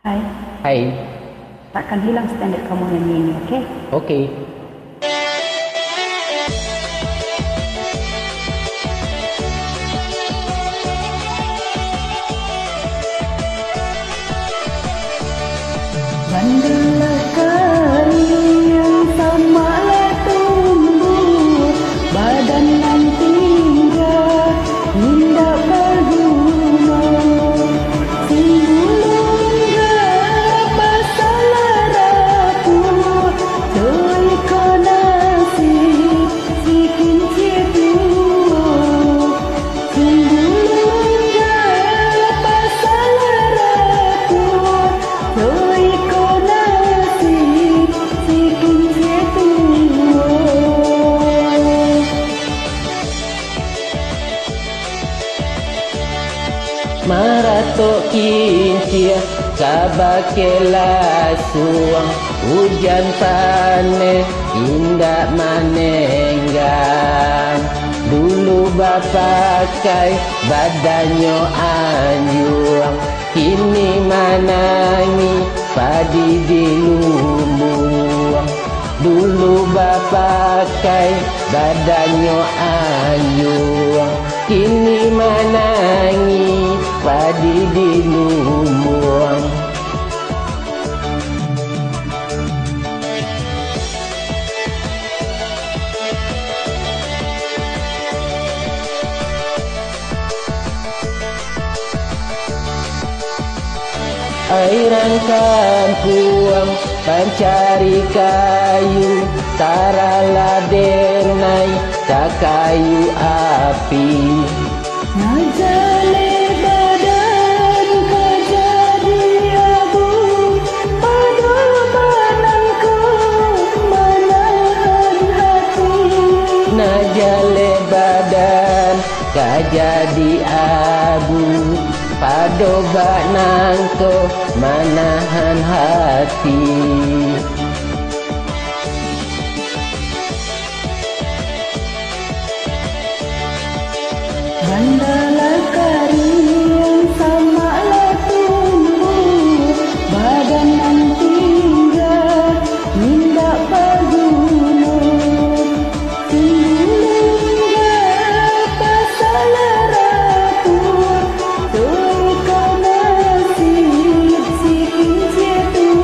Hai, Hai, takkan hilang standar kamu nyanyi ini, oke? oke. Bandalah kari yang samalah tumbuh, badan nan tinggal, nindak berguna. Singgulungga pasalah rapuh, joy konasi, sikin citu. Singgulungga pasalah rapuh, joy konasi, sikin citu. Marato kincia kabakela suang hujan panen indak manenggang. Dulu bapakai badannya anjuang, kini manangi padi di lumbuang. Dulu bapakai badannya anjuang, kini manangi padi di lumbuang. Airan kampung pancari kayu, taralah denai kayu api. Najale badan kejadi abu, pada manangku menahan hati. Najale badan kajadi abu, pado nangko manahan hati. Bandalah kari yang samalah tumbuh, badan nan tinggal, nindak berguna. Singgulungga pasalah rapuh, joy konasi, sikin citu.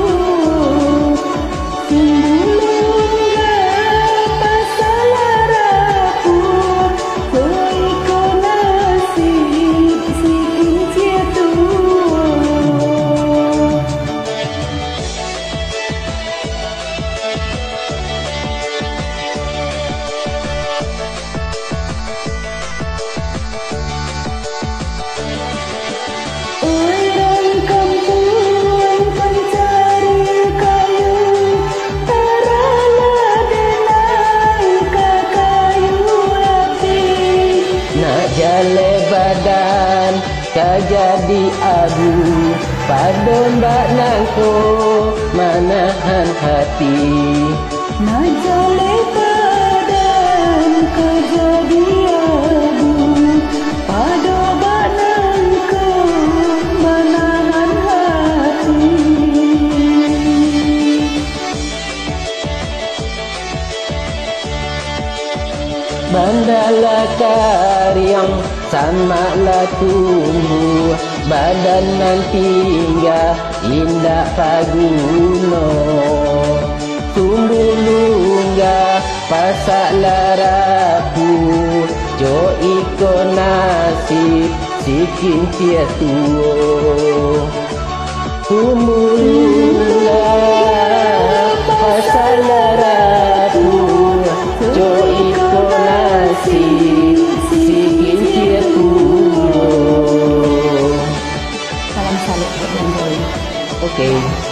Singgulungga pasalah rapuh, joy konasi, sikin citu. Orang kampung pencari kayu, taralah denai kayu api. Nak jale badan kajadi abu, pado nangko manahan hati. Najale badan kejadi abu, pada banangku menahan hati. Bandalah karyang samalah tumbuh, badan nan tinggal indah paguno. Tumbulungga pasalah rapuh, jo iko nasib sikin cia tuo. Tumbulungga pasalah rapuh, jo iko nasib sikin cia tuo. Salam salut buat yang boleh. Oke.